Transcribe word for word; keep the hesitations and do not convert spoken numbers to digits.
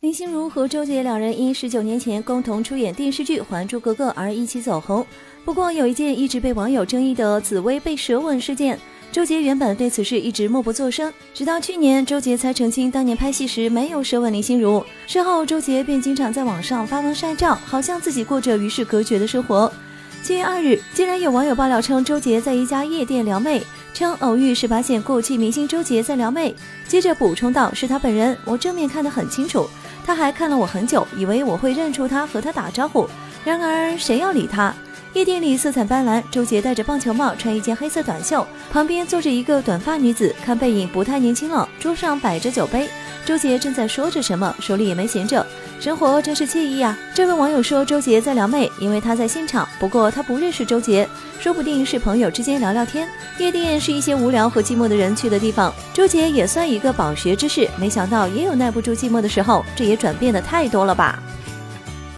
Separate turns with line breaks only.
林心如和周杰两人因十九年前共同出演电视剧《还珠格格》而一起走红。不过有一件一直被网友争议的紫薇被舌吻事件，周杰原本对此事一直默不作声，直到去年周杰才澄清当年拍戏时没有舌吻林心如。事后周杰便经常在网上发文晒照，好像自己过着与世隔绝的生活。七月二日，竟然有网友爆料称周杰在一家夜店撩妹，称偶遇十八线过气明星周杰在撩妹，接着补充道是他本人，我正面看得很清楚，他还看了我很久，以为我会认出他和他打招呼，然而谁要理他。夜店里色彩斑斓，周杰戴着棒球帽，穿一件黑色短袖，旁边坐着一个短发女子，看背影不太年轻了。桌上摆着酒杯，周杰正在说着什么，手里也没闲着，生活真是惬意啊。这位网友说周杰在撩妹，因为他在现场，不过他不认识周杰，说不定是朋友之间聊聊天。夜店是一些无聊和寂寞的人去的地方，周杰也算一个饱学之士，没想到也有耐不住寂寞的时候，这也转变的太多了吧。